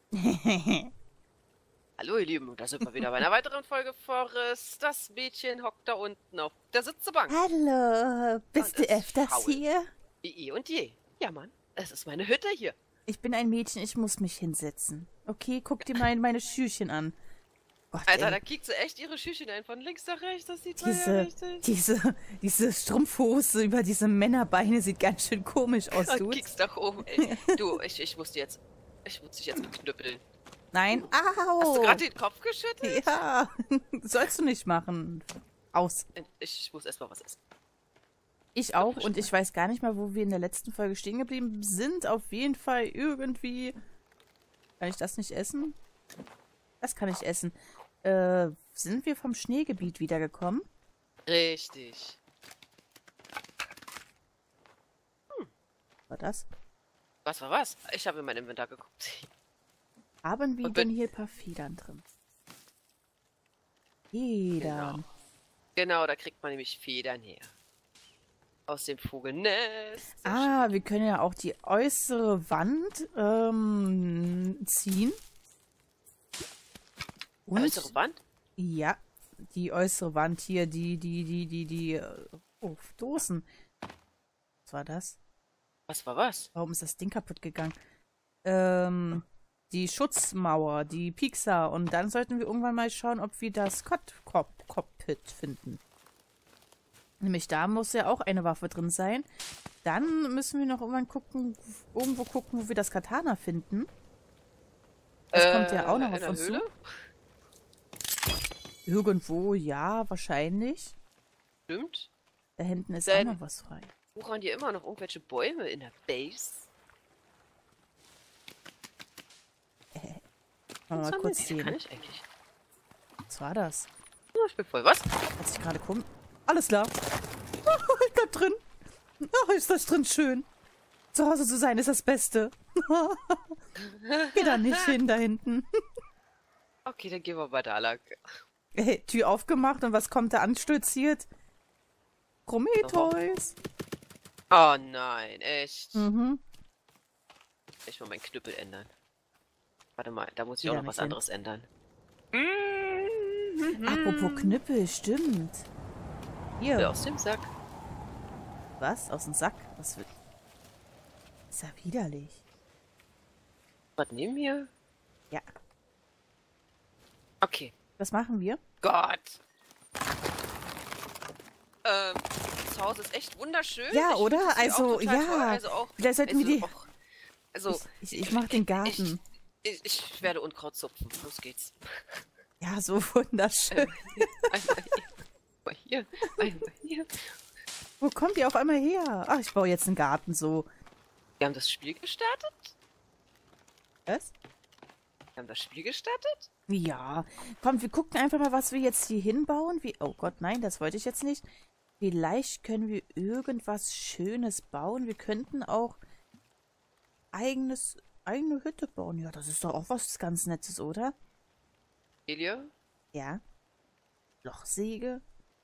Hallo ihr Lieben, da sind wir wieder bei einer weiteren Folge Forest. Das Mädchen hockt da unten auf der Sitzebank Hallo, und bist du ist öfters faul. hier? Wie eh und je. Ja Mann, es ist meine Hütte hier. Ich bin ein Mädchen, ich muss mich hinsetzen. Okay, guck dir mal meine Schürchen an. Gott, Alter, da ey, kickt sie echt ihre Schüchchen ein, von links nach rechts, das sieht man ja diese, richtig. diese Strumpfhose über diese Männerbeine sieht ganz schön komisch aus, Und Dude. kickst nach oben, ey. Du, ich muss dich jetzt beknüppeln. Nein, Hast du au! gerade den Kopf geschüttelt? Ja, sollst du nicht machen. Aus. Ich muss erst mal was essen. Ich auch und ich weiß gar nicht mal, wo wir in der letzten Folge stehen geblieben sind. Auf jeden Fall irgendwie... Kann ich das nicht essen? Das kann ich essen. Sind wir vom Schneegebiet wiedergekommen? Richtig. War das? Was war was? Ich habe in mein Inventar geguckt. Haben wir Und denn hier ein paar Federn drin? Federn. Genau, da kriegt man nämlich Federn her. Aus dem Vogelnest. Sehr Ah, wir können ja auch die äußere Wand ziehen. schön. Äußere Wand? Ja, die äußere Wand hier, oh, Dosen. Was war das? Was war was? Warum ist das Ding kaputt gegangen? Die Schutzmauer, die Piekser. Und dann sollten wir irgendwann mal schauen, ob wir das Cockpit finden. Nämlich da muss ja auch eine Waffe drin sein. Dann müssen wir noch irgendwo gucken, wo wir das Katana finden. Das kommt ja auch noch in auf der uns Höhle? zu. Irgendwo, ja, wahrscheinlich. Stimmt. Da hinten ist Denn- auch noch was frei. Wuchern hier immer noch irgendwelche Bäume in der Base? Mal Was kurz kann sehen. ich eigentlich? Was war das? Oh, ich bin voll. Was? Hat sich gerade kommen. Alles klar. Ich bleib drin. Ach, ist das drin schön. Zu Hause zu sein ist das Beste. Geh da nicht hin, da hinten. Okay, dann gehen wir mal da lang. Hey, Tür aufgemacht und was kommt da anstürziert? Prometheus. Oh nein, echt. Mhm. Ich will meinen Knüppel ändern. Warte mal, da muss ich Geh auch da noch was nicht hin. anderes ändern. Apropos Knüppel, stimmt. Hier, Aus dem Sack. was? Aus dem Sack? Was wird... Ist ja widerlich. Was nehmen wir? Ja. Okay. Was machen wir? Gott. Das Haus ist echt wunderschön. Ja, Ich find oder? das hier Also, auch total ja. toll. Also auch, Vielleicht sollten wir die... also, Ich mach den Garten. ich werde Unkraut zupfen. Los geht's. Ja, so wunderschön. Einmal hier, einmal hier. Wo kommt ihr auf einmal her? Ach, ich baue jetzt einen Garten so. Wir haben das Spiel gestartet? Was? Wir haben das Spiel gestartet? Ja. Komm, wir gucken einfach mal, was wir jetzt hier hinbauen. Oh Gott, nein, das wollte ich jetzt nicht. Vielleicht können wir irgendwas Schönes bauen. Wir könnten auch eigene Hütte bauen. Ja, das ist doch auch was ganz Nettes, oder? Elia? Ja. Lochsäge.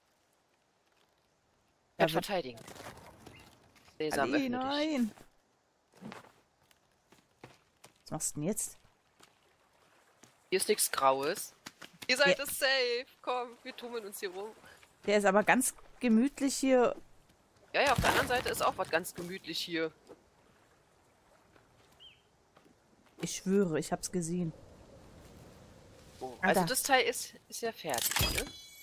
Ja, Da wird... verteidigen. Sesam, Ali, öffne dich. nein. Was machst du denn jetzt? Hier ist nichts Graues. Ihr seid Ja. es safe. Komm, wir tummeln uns hier rum. Der ist aber ganz gemütlich hier. Ja, ja, auf der anderen Seite ist auch was ganz gemütlich hier. Ich schwöre, ich hab's gesehen. Oh, Ah, also da. das Teil ist ja fertig, ne?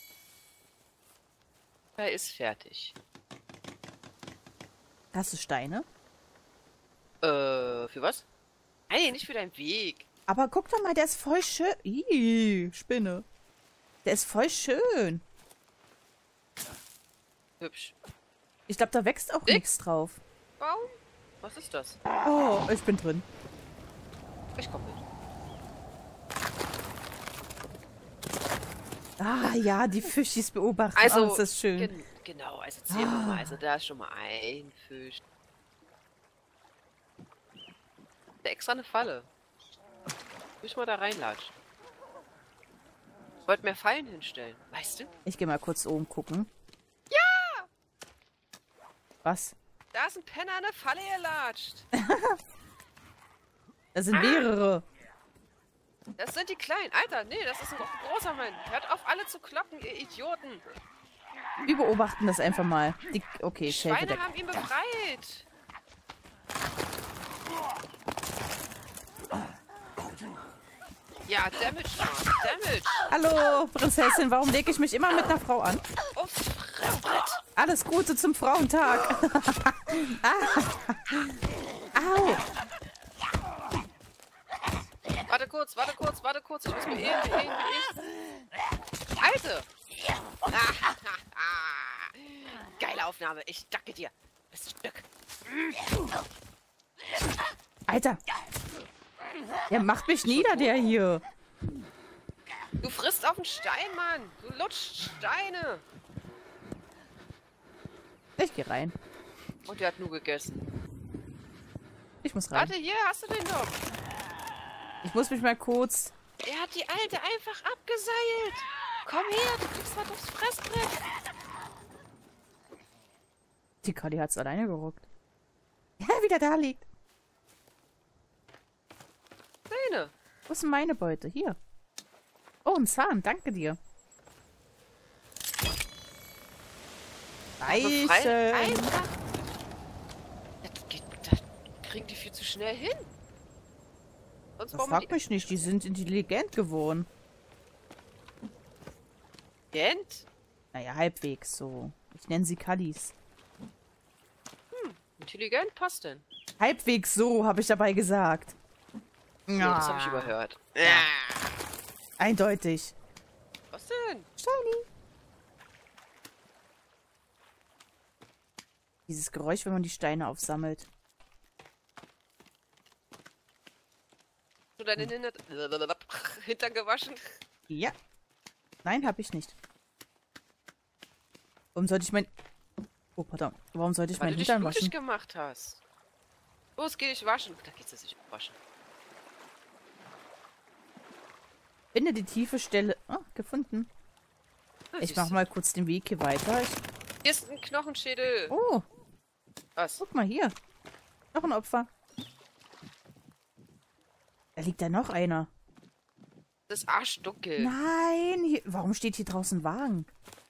Das Teil ist fertig. Hast du Steine? Für was? Nein, nicht für deinen Weg. Aber guck doch mal, der ist voll schön. Ih, Spinne. Der ist voll schön. Hübsch. Ich glaube, da wächst auch Dick? nichts drauf. Baum? Was ist das? Oh, ich bin drin. Ich komm mit. Ah ja, die Fischis beobachten. Also, Oh, ist das schön. Genau, also zählen wir mal. Also da ist schon mal ein Fisch. Da extra eine Falle. Will ich mal da reinlatschen. Ich wollte mehr Fallen hinstellen, weißt du? Ich gehe mal kurz oben gucken. Ja! Was? Da ist ein Penner eine Falle gelatscht. Da sind mehrere. Das sind die Kleinen. Alter, nee, das ist ein großer Mann. Hört auf, alle zu kloppen, ihr Idioten. Wir beobachten das einfach mal. Okay, Die ich helfe Schweine weg. haben ihn befreit. Ja, Damage, Mann. Damage. Hallo, Prinzessin, warum lege ich mich immer mit einer Frau an? Aufs Fressbrett. Alles Gute zum Frauentag. Ah. Au. Warte kurz, warte kurz, warte kurz. Ich muss mir beeilen. Alte! Geile Aufnahme. Ich danke dir. Das Stück. Alter. Der macht mich nieder, der hier. Du frisst auf den Stein, Mann. Du lutscht Steine. Ich geh rein. Und der hat nur gegessen. Ich muss rein. Warte, hier hast du den noch. Ich muss mich mal kurz... Er hat die Alte einfach abgeseilt. Komm her, du kriegst was aufs Fressbrett. Die Kali hat's alleine gerockt. Ja, wieder da liegt. Kleine. Wo ist denn meine Beute? Hier. Oh, ein Zahn. Danke dir. Befreien. Eichen. Einfach. Das kriegt die viel zu schnell hin. Sonst brauchen wir Frag mich nicht. Die sind intelligent geworden. Intelligent? Naja, halbwegs so. Ich nenne sie Kallis. Intelligent passt denn. Halbwegs so, habe ich dabei gesagt. Ja, das habe ich überhört. Eindeutig. Was denn? Shiny. Dieses Geräusch, wenn man die Steine aufsammelt. Hast du deinen Hintern gewaschen? Ja. Nein, habe ich nicht. Warum sollte ich mein... Oh, pardon. Warum sollte ich Weil meinen du dich Hintern blutig waschen? gemacht hast. Los, geh dich waschen. Da geht's jetzt nicht waschen. Finde die tiefe Stelle... Ah, gefunden. Na, Ich siehst mach du. mal kurz den Weg hier weiter. Hier ist ein Knochenschädel. Oh, Was? guck mal hier. Noch ein Opfer. Da liegt da noch einer. Das ist arschdunkel. Nein, hier, warum steht hier draußen ein Wagen?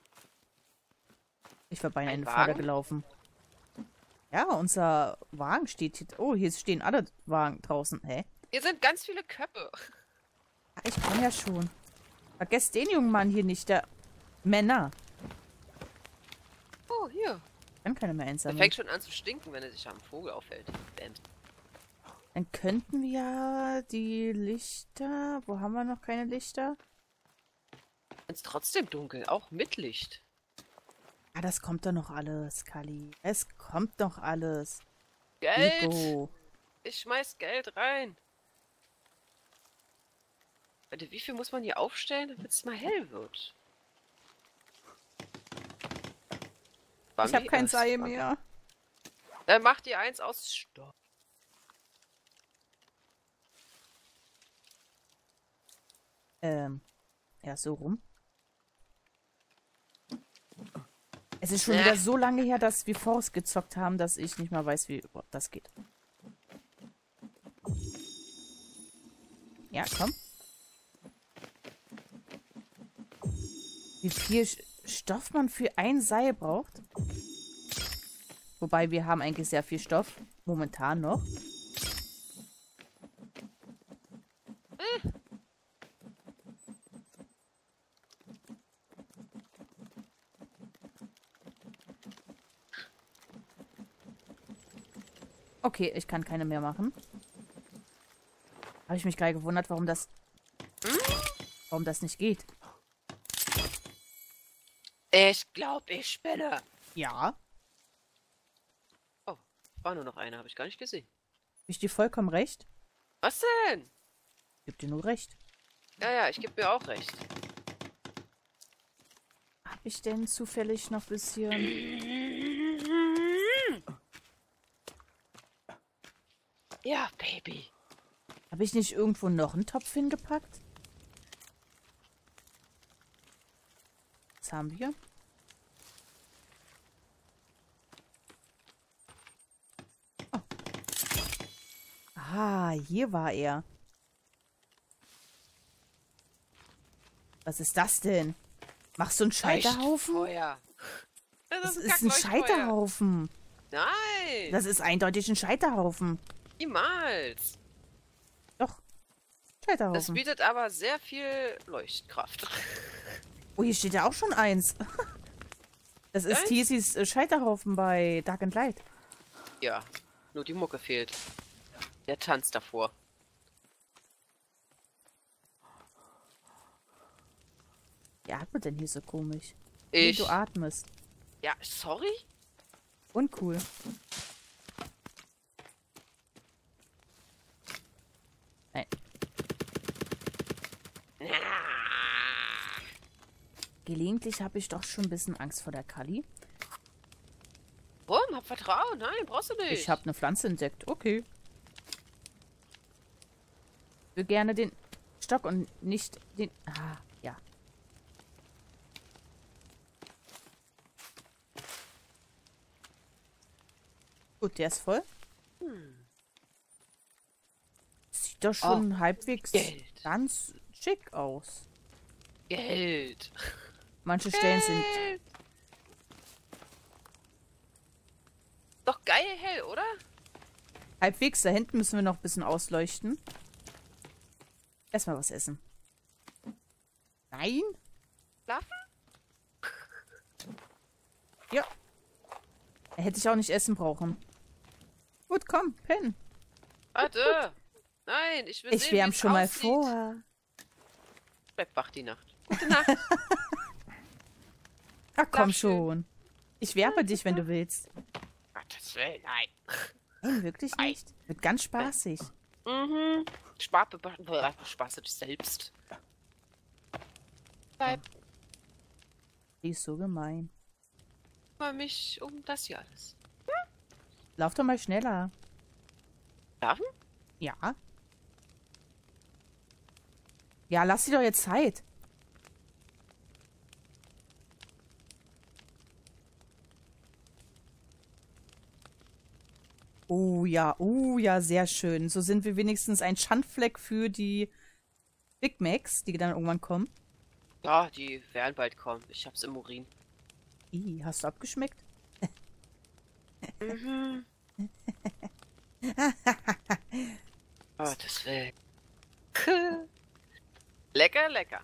Ich war beinahe Ein in eine Falle Wagen? gelaufen. Ja, unser Wagen steht hier. Oh, hier stehen alle Wagen draußen. Hä? Hier sind ganz viele Köpfe. Ah, ich kann ja schon. Vergesst den jungen Mann hier nicht, der Männer. Oh, hier. Ich kann keine mehr Der einsammeln. fängt schon an zu stinken, wenn er sich am Vogel aufhält. Bäm. Dann könnten wir ja die Lichter... Wo haben wir noch keine Lichter? Ist trotzdem dunkel, auch mit Licht. Ah, das kommt doch noch alles, Kali. Es kommt doch alles. Geld! Ego. Ich schmeiß Geld rein. Warte, wie viel muss man hier aufstellen, damit es mal hell wird? Ich habe kein Seil mehr. Dann macht ihr eins aus Stoff. Ja, so rum. Es ist schon wieder so lange her, dass wir Force gezockt haben, dass ich nicht mal weiß, wie das geht. Ja, komm. Wie viel Stoff man für ein Seil braucht. Wobei wir haben eigentlich sehr viel Stoff. Momentan noch. Okay, ich kann keine mehr machen. Habe ich mich gerade gewundert, warum das nicht geht. Ich glaube, ich spinne. Ja. Oh, war nur noch einer, habe ich gar nicht gesehen. Hab ich dir vollkommen recht? Was denn? Ich geb dir nur recht. Ja, ich gebe mir auch recht. Hab ich denn zufällig noch ein bisschen... Ja, Baby. Habe ich nicht irgendwo noch einen Topf hingepackt? Was haben wir? Oh. Ah, hier war er. Was ist das denn? Machst du einen Scheiterhaufen? Leuchtfeuer. Das ist ein Scheiterhaufen. Nein. Das ist eindeutig ein Scheiterhaufen. Niemals. Doch. Das Scheiterhaufen. bietet aber sehr viel Leuchtkraft. Oh, hier steht ja auch schon eins. Das ist Tiesis Scheiterhaufen bei Dark and Light. Ja, nur die Mucke fehlt. Der tanzt davor. Wer atmet denn hier so komisch? Ich. Wie du atmest. Ja, sorry? Uncool. Nein. Gelegentlich habe ich doch schon ein bisschen Angst vor der Kali. Warum? Hab Vertrauen. Nein, brauchst du nicht. Ich habe eine Pflanze entdeckt. Okay. Ich will gerne den Stock und nicht den... Ah, ja. Gut, der ist voll. Sieht doch schon halbwegs Geld. ganz schick aus. Geld. Manche Stellen sind... Doch geil hell, oder? Halbwegs, da hinten müssen wir noch ein bisschen ausleuchten. Erstmal was essen. Nein? Schlafen? Ja. Hätte ich auch nicht essen brauchen. Gut, komm, pennen. Warte. Nein, ich will Ich sehen, wärm wie's schon mal aussieht. vor. Bleib wach die Nacht. Gute Nacht. Ach komm Schlaf schön. schon. Ich wärme dich, wenn du willst. Gottes Willen, nein. Nein, wirklich Nein. nicht. Wird ganz spaßig. Mhm. Spaß dich selbst. Bleib Die ist so gemein. mal mich um das hier alles. Lauf doch mal schneller. Schlafen? Ja. Ja, lass dir doch jetzt Zeit. Oh ja, sehr schön. So sind wir wenigstens ein Schandfleck für die Big Macs, die dann irgendwann kommen. Ja, die werden bald kommen. Ich hab's im Urin. Ih, hast du abgeschmeckt? Mhm. Gottes Willen. Lecker, lecker.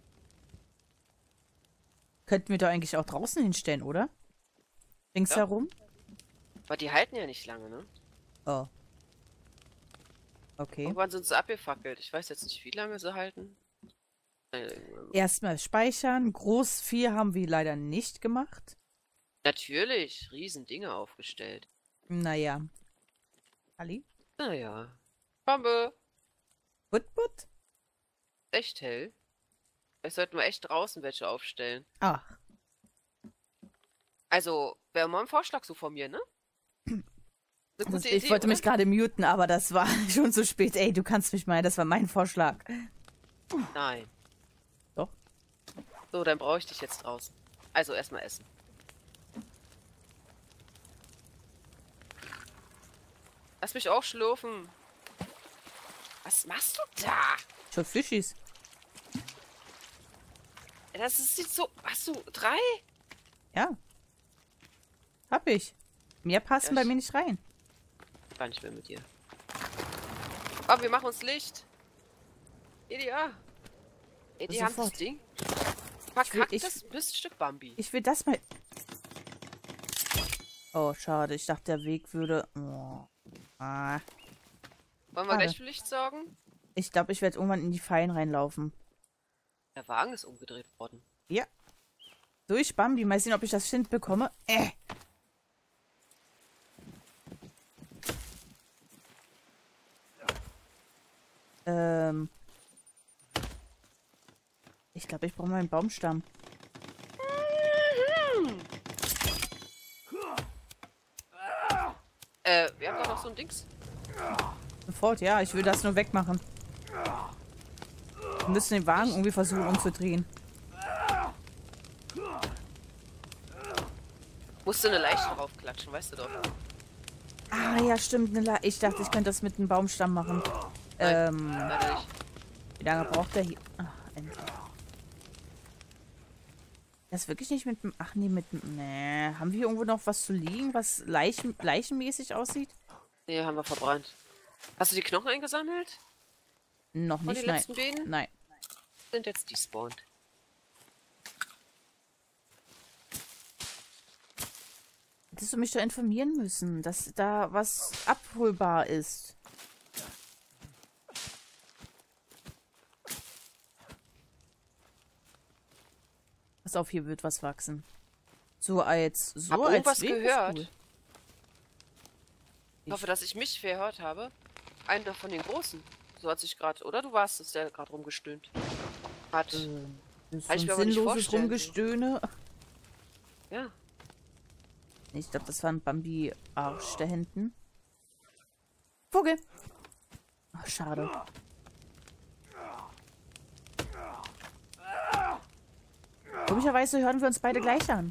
Könnten wir doch eigentlich auch draußen hinstellen, oder? Ringsherum? Aber die halten ja nicht lange, ne? Oh. Okay. Irgendwann sind sie abgefackelt. Ich weiß jetzt nicht, wie lange sie halten. Erstmal speichern. Großvieh haben wir leider nicht gemacht. Natürlich, riesen Dinge aufgestellt. Naja. Ali? Naja. Bombe. Put? Echt hell. Vielleicht sollten wir echt draußen welche aufstellen. Ach. Also, wäre mal ein Vorschlag so von mir, ne? Eine gute Ich Idee, wollte oder? mich gerade muten, aber das war schon zu spät. Ey, du kannst mich mal. Das war mein Vorschlag. Nein. Doch. So, dann brauche ich dich jetzt draußen. Also erstmal essen. Lass mich auch schlürfen. Was machst du da? Schon Fischis. Das ist so... Hast du 3? Ja. Hab ich. Mehr passen Ja, bei mir nicht rein. Gar nicht mehr mit dir. Oh, wir machen uns Licht. EDA. Die haben das Sofort. Ding. will- Verkacktes Miststück Bambi. Ich will das mal... Oh, schade. Ich dachte, der Weg würde... Oh. Ah. Wollen wir schade. gleich für Licht sorgen? Ich glaube, ich werde irgendwann in die Fallen reinlaufen. Der Wagen ist umgedreht worden. Ja. Durch Bambi. Mal sehen, ob ich das Schild bekomme. Ich glaube, ich brauche mal einen Baumstamm. Wir haben doch noch so ein Dings. Sofort, ja. Ich will das nur wegmachen. Wir müssen den Wagen irgendwie versuchen umzudrehen. Musst du eine Leiche draufklatschen, weißt du doch. Ah, ja, stimmt. Ich dachte, ich könnte das mit einem Baumstamm machen. Leider nicht. Wie lange braucht der hier? Ach, endlich. Das wirklich nicht mit dem... Ach nee, mit dem... Nee. Haben wir hier irgendwo noch was zu liegen, was leichenmäßig aussieht? Nee, haben wir verbrannt. Hast du die Knochen eingesammelt? Noch Von nicht, den nein. letzten Bienen? Nein. Sind jetzt despawned. Hättest du mich doch informieren müssen, dass da was abholbar ist. Pass auf, hier wird was wachsen. So als Hab irgendwas Weg ist gehört. cool. Ich hoffe, dass ich mich verhört habe. Einer von den Großen. So hat sich gerade, oder? Du warst es, der gerade rumgestöhnt hat. Das ist so Kann ich ein mir aber nicht sinnloses vorstellen. Rumgestöhne. Ja. Ich glaube, das war ein Bambi-Arsch da hinten. Vogel! Ach, schade. Komischerweise hören wir uns beide gleich an.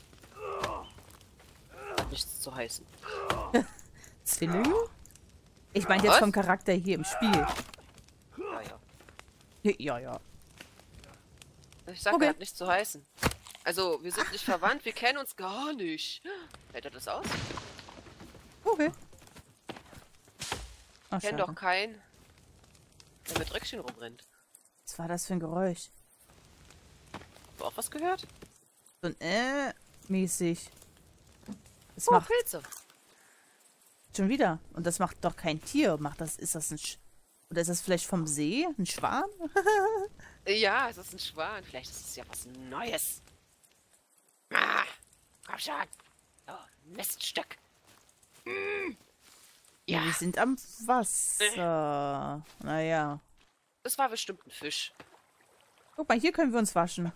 Hat nichts zu heißen. Zwillinge? Ich meine jetzt Was? vom Charakter hier im Spiel. Ja, ja. Ja, ja. Ich sag, Okay. er hat nichts zu heißen. Also, wir sind nicht verwandt, wir kennen uns gar nicht. Hält er das aus? Vogel. Ach, Kennt schade. doch keinen, der mit Röckchen rumrennt. Was war das für ein Geräusch? Hast du auch was gehört? So ein mäßig. Das Oh, macht Pilze. schon wieder. Und das macht doch kein Tier. Macht das, ist das ein oder ist das vielleicht vom See? Ein Schwan? Ja, es ist ein Schwan. Vielleicht ist es ja was Neues. Ah, komm schon. Oh, Miststück. Ja, Ja, wir sind am Wasser. Naja. das war bestimmt ein Fisch. Guck mal, hier können wir uns waschen.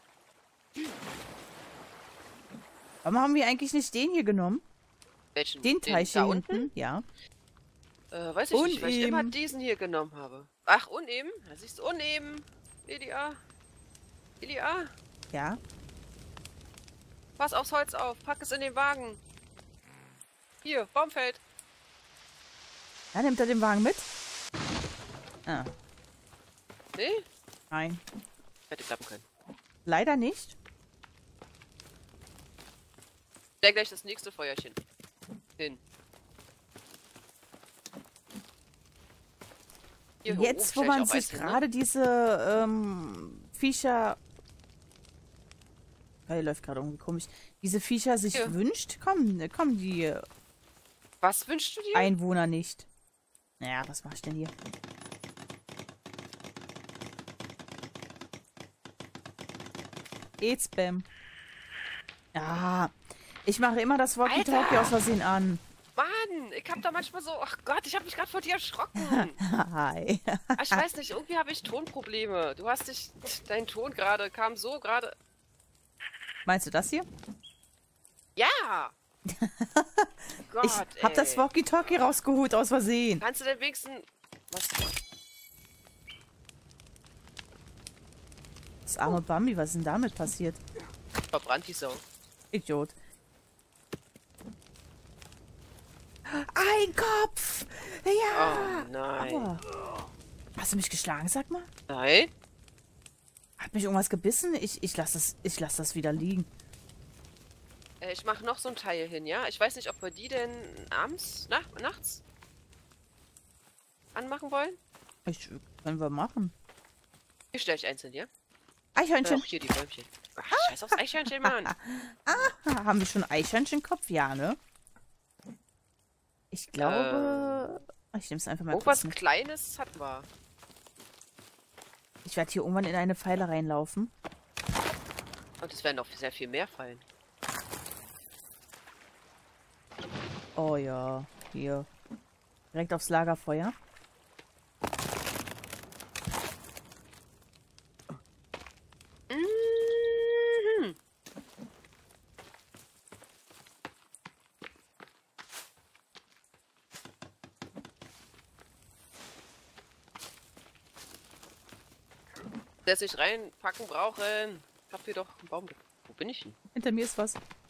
Warum haben wir eigentlich nicht den hier genommen? Welchen? Den Teich da hier unten? hinten? Ja. Weiß ich nicht, weil ich immer Uneben. diesen hier genommen habe. Ach, uneben? Da siehst du, uneben. Elia. Elia, Ja. pass aufs Holz auf. Pack es in den Wagen. Hier, Baumfeld. Ja, nimmt er den Wagen mit? Ah, Nee? nein. Hätte klappen können. Leider nicht. Stell gleich das nächste Feuerchen hin. Hier Jetzt, wo oben stell ich man auch sich eins hin, ne? gerade diese Viecher... Hey, läuft gerade irgendwie komisch. Diese Viecher sich Ja. wünscht, kommen die Was wünschst du dir? Einwohner nicht. Naja, was mach ich denn hier? Spam. Ja, ich mache immer das Walkie-Talkie Alter! aus Versehen an. Mann, ich hab da manchmal so... Ach Gott, ich hab mich gerade vor dir erschrocken. Hi. Ah, ich weiß nicht, irgendwie habe ich Tonprobleme. Du hast dich... Dein Ton gerade kam so gerade... Meinst du das hier? Ja! Gott, Ich hab das Walkie-Talkie rausgeholt aus Versehen. Kannst du denn wenigstens... Was? Das arme Bambi, was ist denn damit passiert? Verbrannt die Sau. Idiot. Ein Kopf! Ja! Oh nein. Aua. Hast du mich geschlagen, sag mal? Nein? Hat mich irgendwas gebissen? Ich lass das wieder liegen. Ich mache noch so ein Teil hin, ja? Ich weiß nicht, ob wir die denn abends, nachts anmachen wollen. Können wir machen. Hier stelle ich einzeln, ja? Eichhörnchen. Auch hier die Bäumchen. Ach, scheiß aufs Eichhörnchen, Mann. Haben wir schon Eichhörnchenkopf? Ja, ne? Ich glaube... Ich nehme es einfach mal kurz Irgendwas mit. Kleines hatten wir. Ich werde hier irgendwann in eine Pfeile reinlaufen. Und es werden noch sehr viel mehr fallen. Oh ja, hier. Direkt aufs Lagerfeuer. Mhm. Der sich reinpacken brauchen. Ich hab hier doch einen Baum. Wo bin ich denn? Hinter mir ist was.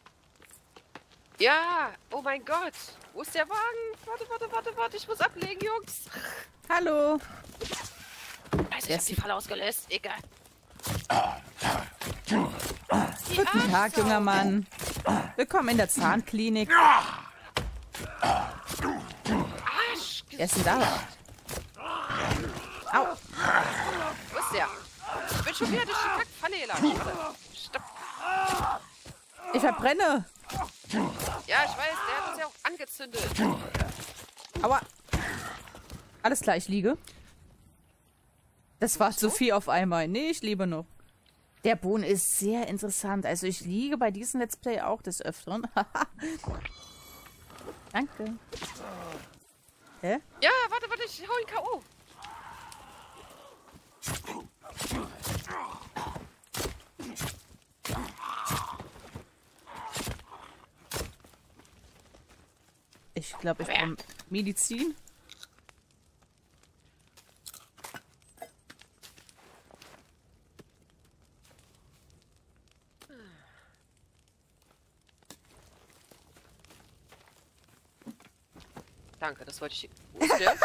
Ja! Oh mein Gott! Wo ist der Wagen? Warte. Ich muss ablegen, Jungs. Hallo. Scheiße, ich hab die Falle ausgelöst. Egal. Guten Tag, junger Mann. Willkommen in der Zahnklinik. Arsch! Wer ist denn da? Au. Wo ist der? Ich bin schon wieder durch die Kackpfanne geladen. Warte. Stopp. Ich verbrenne. Ja, ich weiß, der hat uns ja auch angezündet. Aua. Alles klar, ich liege. Das war zu viel auf einmal. Nee, ich liebe noch. Der Boden ist sehr interessant. Also ich liege bei diesem Let's Play auch des Öfteren. Danke. Hä? Ja, warte, ich hau ihn K.O. Ich glaube, ich brauche Medizin. Danke, das wollte ich... Wo ist der?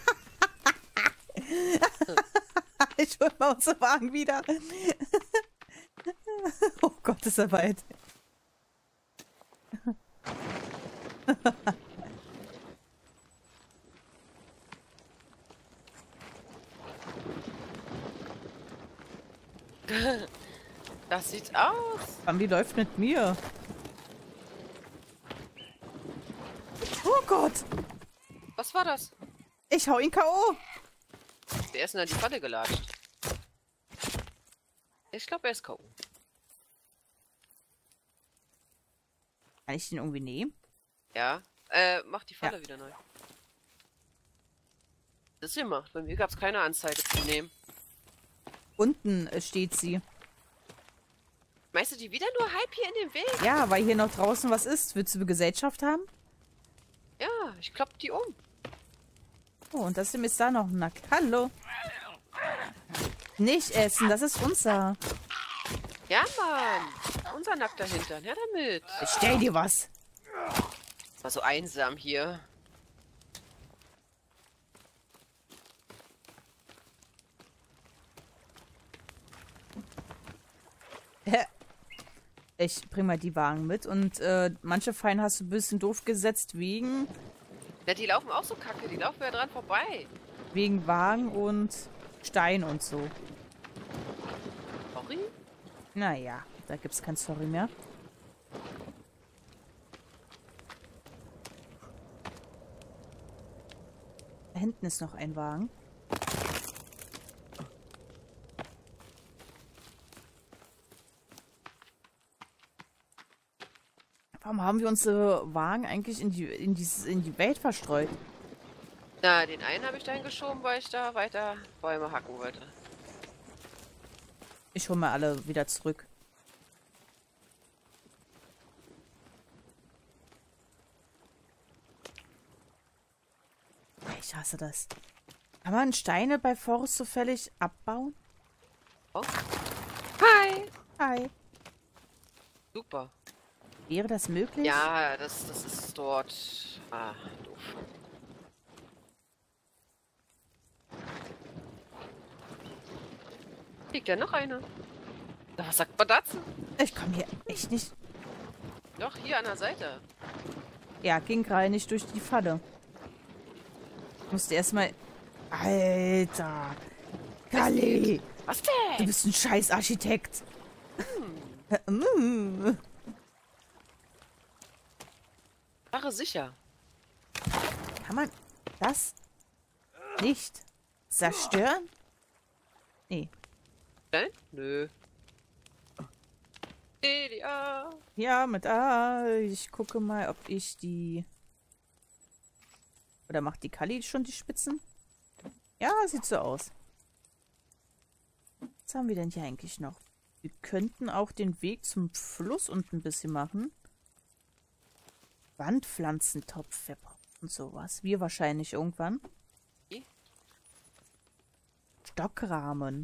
Ich hol mal unseren Wagen wieder. Oh Gott, ist er weit. Das sieht aus. Bambi läuft mit mir. Oh Gott. Was war das? Ich hau ihn K.O. Wer ist denn an die Pfanne gelatscht? Ich glaube, er ist K.O. Kann ich den irgendwie nehmen? Ja. Mach die Pfanne wieder neu. Das hier macht. Bei mir gab es keine Anzeige zu nehmen. Unten steht sie. Meinst du die wieder nur halb hier in dem Weg? Ja, weil hier noch draußen was ist. Willst du Gesellschaft haben? Ja, ich klopp die um. Oh, und das ist da noch nackt. Hallo. Nicht essen, das ist unser. Ja, Mann. Unser nackter Hintern. Ja, damit. Ich stell dir was. War so einsam hier. Ich bring mal die Wagen mit und manche Fallen hast du ein bisschen doof gesetzt wegen Ja, die laufen auch so kacke. Die laufen ja dran vorbei. Wagen und Stein und so. Sorry? Naja, da gibt's kein Sorry mehr. Da hinten ist noch ein Wagen. Warum haben wir unsere Wagen eigentlich in die Welt verstreut? Na, den einen habe ich dahin geschoben, weil ich da weiter Bäume hacken wollte. Ich hole mal alle wieder zurück. Ich hasse das. Kann man Steine bei Forest zufällig abbauen? Oh. Hi! Hi. Super. Wäre das möglich? Ja, das ist dort. Ah, doof. Liegt ja noch eine. Was sagt man dazu? Ich komme hier echt nicht. Doch, hier an der Seite. Ja, ging gerade nicht durch die Falle. Musste erstmal. Alter. Kali. Was Du denn? bist ein scheiß Architekt. Mm. Fahre sicher. Kann man das nicht zerstören? Nee. Nein? Nö. DDA. Ja, mit A. Ich gucke mal, ob ich die... Oder macht die Kali schon die Spitzen? Ja, sieht so aus. Was haben wir denn hier eigentlich noch? Wir könnten auch den Weg zum Fluss unten ein bisschen machen. Wandpflanzentopf und sowas. Wir wahrscheinlich irgendwann. Wie? Stockrahmen.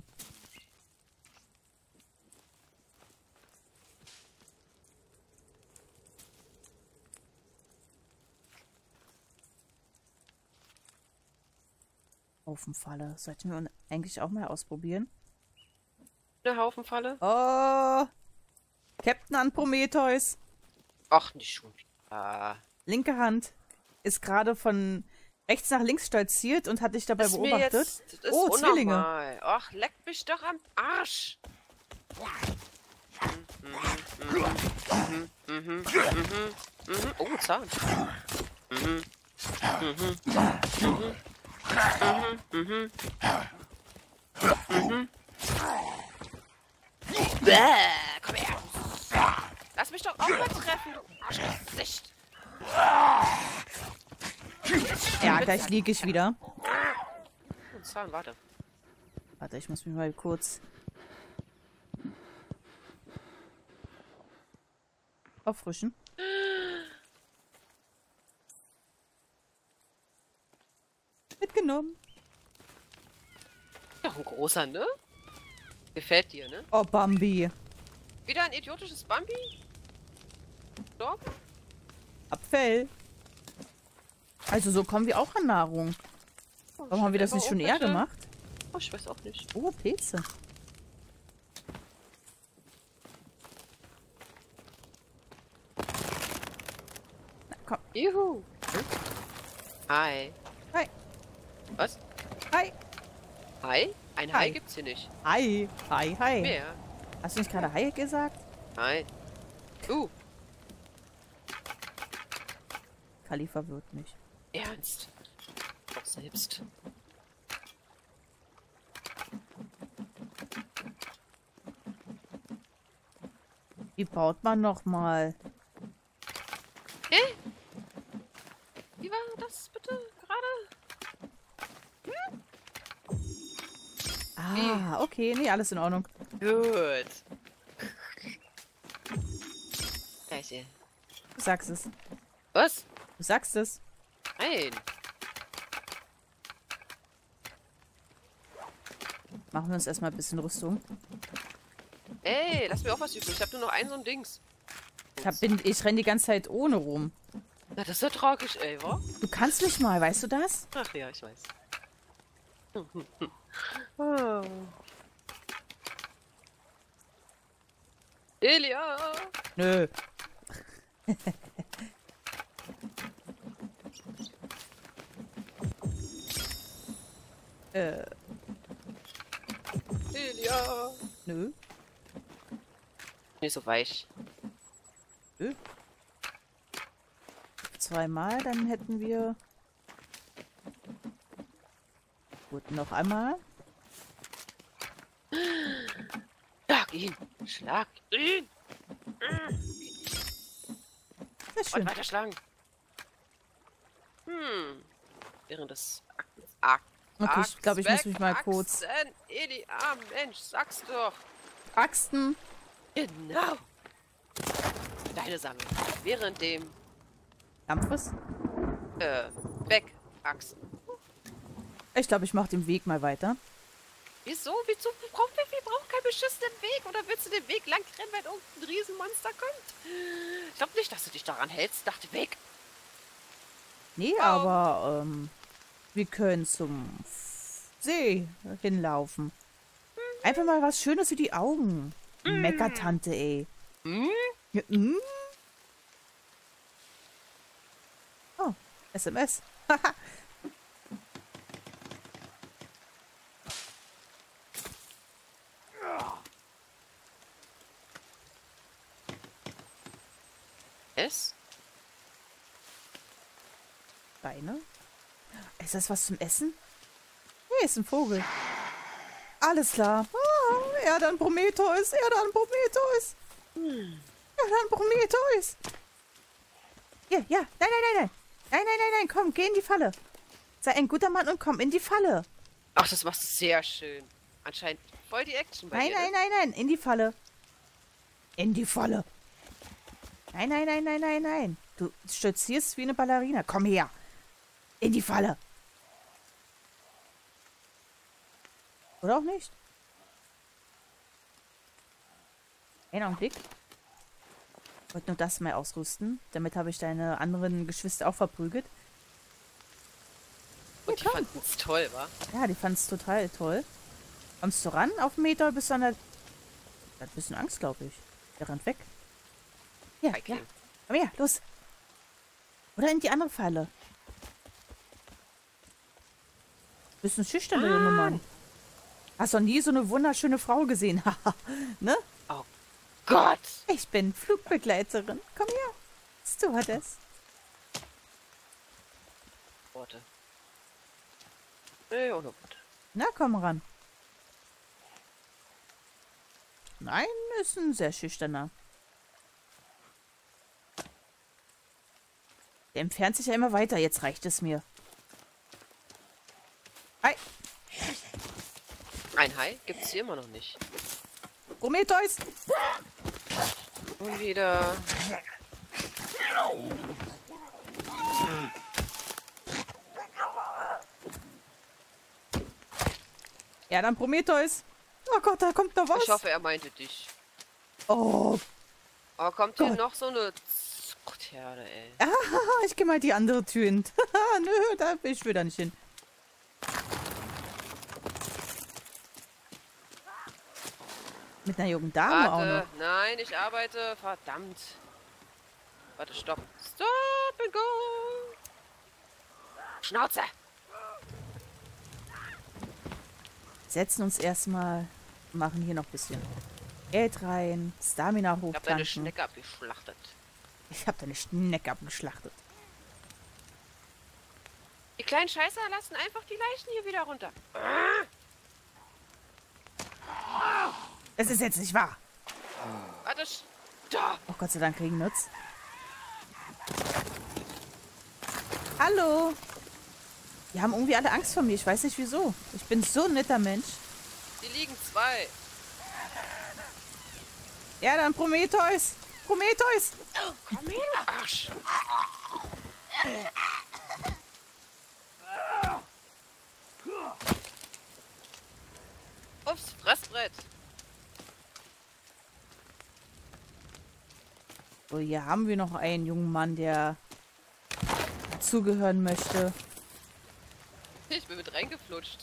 Ofenfalle. Sollten wir eigentlich auch mal ausprobieren. Eine Haufenfalle. Oh! Captain an Prometheus. Ach, nicht schon wieder. Linke Hand ist gerade von rechts nach links stolziert und hat dich dabei beobachtet. Das ist oh, unnormal. Zwillinge. Ach, leck mich doch am Arsch. Oh, Zahn. Bäh, komm her. Lass mich doch auch mal treffen, du Arschgesicht. Ja, gleich liege ich wieder. Oh, Zahn, warte. Warte, ich muss mich mal kurz auffrischen. Mitgenommen. Ja, ein großer, ne? Gefällt dir, ne? Oh, Bambi. Wieder ein idiotisches Bambi? Doch? Abfell. Also so kommen wir auch an Nahrung. Warum haben wir das nicht schon eher gemacht? Oh, ich weiß auch nicht. Oh, Pilze. Na, komm. Juhu. Hi. Hi. Was? Hi. Hi? Ein Hi. Hai gibt's hier nicht. Hi. Hi, hi. Mehr. Hast du nicht gerade Hi gesagt? Hi. Kali verwirrt mich. Ernst? Doch selbst. Wie baut man noch mal? Hä? Wie war das bitte gerade? Ah, okay. Nee, alles in Ordnung. Gut. Scheiße. Du sagst es. Was? Du sagst es. Nein. Machen wir uns erstmal ein bisschen Rüstung. Ey, lass mir auch was übrig. Ich hab nur noch so ein Dings. Ich renn die ganze Zeit ohne rum. Na, das ist ja tragisch, ey, wa? Du kannst mich mal, weißt du das? Ach ja, ich weiß. Oh. Elia! Nö. Elia! Nö. Nicht so weich. Nö. Zweimal, dann hätten wir... Gut, noch einmal. Schlag ihn! Schlag ihn! Sehr schön. Und weiter schlagen. Während des Okay, ich glaube, ich muss mich mal kurz... Axen, Elia, Mensch, sag's doch. Axten. Genau. Deine Sammlung. Während dem Kampfes. Weg, Axen. Ich glaube, ich mache den Weg mal weiter. Wieso? Wir brauchen keinen beschissenen Weg. Oder willst du den Weg lang rennen, wenn irgendein Riesenmonster kommt? Ich glaube nicht, dass du dich daran hältst. Ich dachte, Weg. Nee, aber wir können zum See hinlaufen. Einfach mal was Schönes für die Augen. Meckertante, ey. Ja, Oh, SMS. Es? Beine? Ist das was zum Essen? Nee, ist ein Vogel. Alles klar. Erde an Prometheus. Erde an Prometheus. Erde an Prometheus. Ja. Nein. Nein, komm, geh in die Falle. Sei ein guter Mann und komm in die Falle. Ach, das machst du sehr schön. Anscheinend voll die Action bei dir. Nein, in die Falle. In die Falle. Nein. Du stolzierst wie eine Ballerina. Komm her. In die Falle. Oder auch nicht? Einen Augenblick. Ich wollte nur das mal ausrüsten. Damit habe ich deine anderen Geschwister auch verprügelt. Und die fanden es toll, wa? Ja, die fanden es total toll. Kommst du ran auf 1 Meter, bist du an der... Der hat ein bisschen Angst, glaube ich. Der rennt weg. Ja, ja. Feigling. Komm her, los. Oder in die andere Falle. Bist ein schüchterner junger Mann. Hast doch nie so eine wunderschöne Frau gesehen. Haha, ne? Oh Gott. Ich bin Flugbegleiterin. Komm her. Stewardess. Worte. Nee, ohne Worte. Na, komm ran. Nein, ist ein sehr schüchterner. Der entfernt sich ja immer weiter. Jetzt reicht es mir. Hi. Ein Hai gibt's hier immer noch nicht. Prometheus. Und wieder. Ja, dann Prometheus. Oh Gott, da kommt noch was. Ich hoffe, er meinte dich. Oh, Oh, kommt hier Gott. noch so eine Zuchtherde, ey. ich gehe mal die andere Tür hin. Nö, ich will da nicht hin. Mit einer jungen Dame auch Warte, noch. nein, ich arbeite. Verdammt. Warte, stopp. Stop and go. Schnauze. Setzen uns erstmal, machen hier noch ein bisschen Geld rein, Stamina Ich hab deine hochtanken. Schnecke abgeschlachtet. Ich habe deine Schnecke abgeschlachtet. Die kleinen Scheißer lassen einfach die Leichen hier wieder runter. Das ist jetzt nicht wahr. Warte, stopp. Oh Gott sei Dank Regennutz. Hallo. Die haben irgendwie alle Angst vor mir. Ich weiß nicht wieso. Ich bin so ein netter Mensch. Die liegen zwei. Ja, dann Prometheus. Prometheus. Komm her, Arsch. Ups, Fressbrett. So, hier haben wir noch einen jungen Mann, der dazugehören möchte. Ich bin mit reingeflutscht.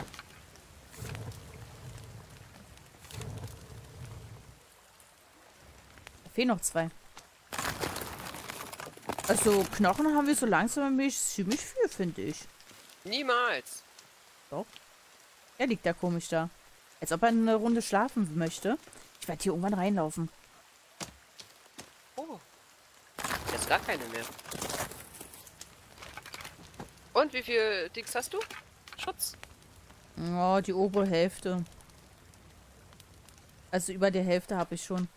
Da fehlen noch zwei. Also Knochen haben wir so langsam ziemlich viel, finde ich. Niemals. Doch. Er liegt da komisch da. Als ob er eine Runde schlafen möchte. Ich werde hier irgendwann reinlaufen. Oh. Jetzt gar keine mehr. Und wie viel Dings hast du? Schutz. Oh, die obere Hälfte. Also über der Hälfte habe ich schon.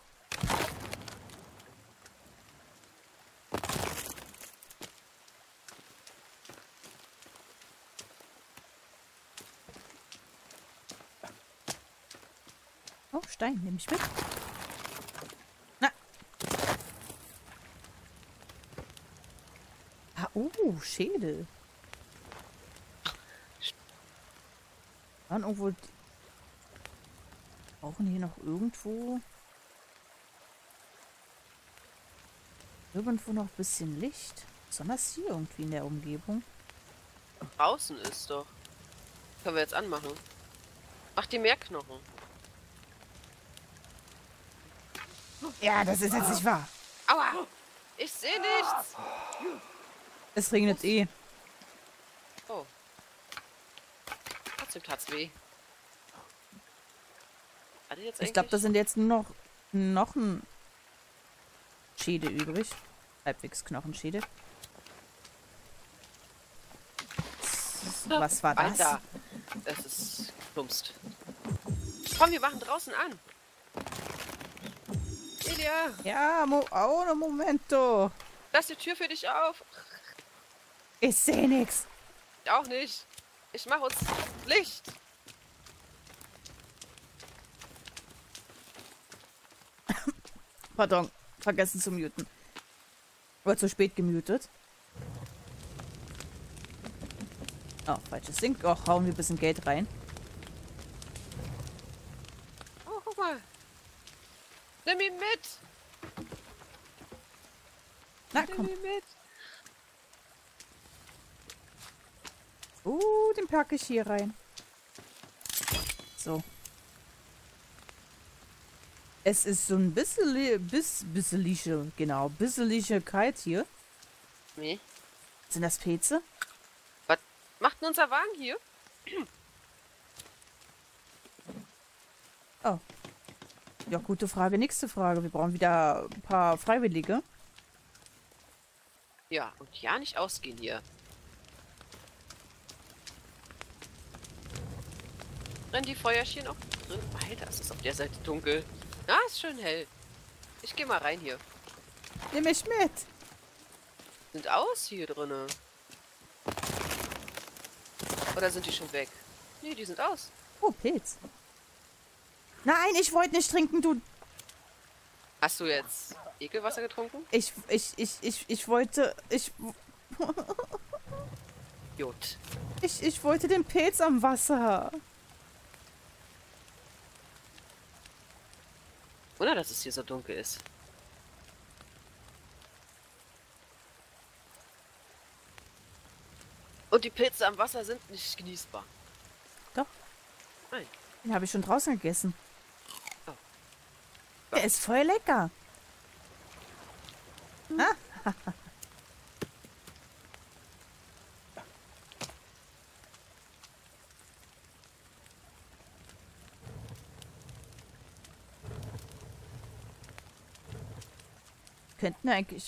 Oh, Stein, nehme ich mit. Na. Ah, oh, Schädel. Dann irgendwo. Brauchen hier noch irgendwo. Irgendwo noch ein bisschen Licht. Besonders hier irgendwie in der Umgebung. Draußen ist doch. Können wir jetzt anmachen. Ach, die Meerknochen. Ja, das ist jetzt nicht wahr. Aua! Ich sehe nichts! Es regnet eh. Oh. Trotzdem tat's weh. Hatte jetzt Ich glaube, eigentlich- da sind jetzt nur noch ein Schädel übrig. Halbwegs Knochenschädel. Was war das? Alter, es ist plumpst. Komm, wir machen draußen an. Emilia, Ja, ohne Momento. lass die Tür für dich auf. Ich sehe nichts. Ich auch nicht. Ich mach uns Licht. Pardon, vergessen zu muten. Oder zu spät gemutet. Oh, falsches Ding. Oh, hauen wir ein bisschen Geld rein. Oh, guck mal. Nimm ihn mit. Na, Nimm komm. ihn mit. Den packe ich hier rein. So. Es ist so ein bisseliche kalt hier. Nee. Sind das Pilze? Was macht denn unser Wagen hier? Oh. Ja, gute Frage. Nächste Frage. Wir brauchen wieder ein paar Freiwillige. Ja, und ja nicht ausgehen hier. Rennen die Feuerchen auch drin? Alter, es ist auf der Seite dunkel. Ah, ist schön hell. Ich gehe mal rein hier. Nimm mich mit. Sind aus hier drinne. Oder sind die schon weg? Nee, die sind aus. Oh, Pilz. Nein, ich wollte nicht trinken, du. Hast du jetzt Ekelwasser getrunken? Ich wollte. Jut. Ich wollte den Pilz am Wasser. Oder dass es hier so dunkel ist. Und die Pilze am Wasser sind nicht genießbar. Doch. Nein. Den habe ich schon draußen gegessen. Oh. Der ist voll lecker. Ah. Könnten wir eigentlich...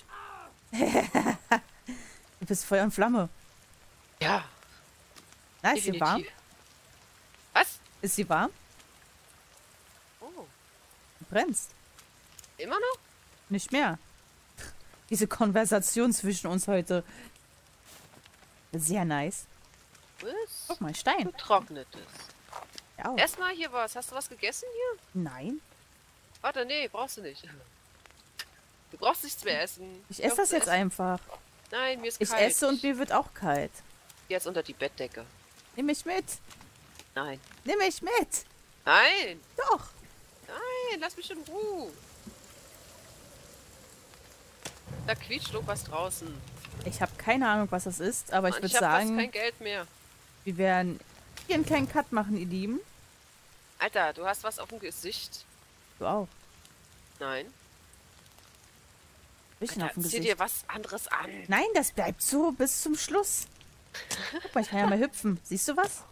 Du bist Feuer und Flamme. Ja, Na, ist sie warm? definitiv. Was? Ist sie warm? Oh, Du brennst. immer noch? Nicht mehr. Diese Konversation zwischen uns heute. Sehr nice. Was? Guck mal, Stein. Getrocknetes. Ja, auch. Erstmal hier was. Hast du was gegessen hier? Nein. Warte, nee, brauchst du nicht. Du brauchst nichts mehr essen. Ich esse das jetzt einfach. Nein, mir ist Ich kalt. esse und mir wird auch kalt. Jetzt unter die Bettdecke. Nimm mich mit. Nein. Nimm mich mit. Nein! Doch. Nein, lass mich in Ruhe. Da quietscht irgendwas draußen. Ich habe keine Ahnung, was das ist, aber ich Mann, würde hab fast sagen, kein Geld mehr. wir werden hier einen kleinen Cut machen, ihr Lieben. Alter, du hast was auf dem Gesicht. Du auch. Nein. Bisschen Alter, auf dem zieh Gesicht. dir was anderes an. Nein, das bleibt so bis zum Schluss. Guck mal, ich kann ja mal hüpfen. Siehst du was?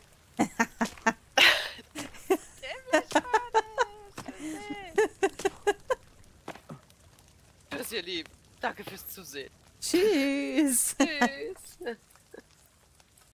Tschüss, ihr Lieben. Danke fürs Zusehen. Tschüss. Tschüss.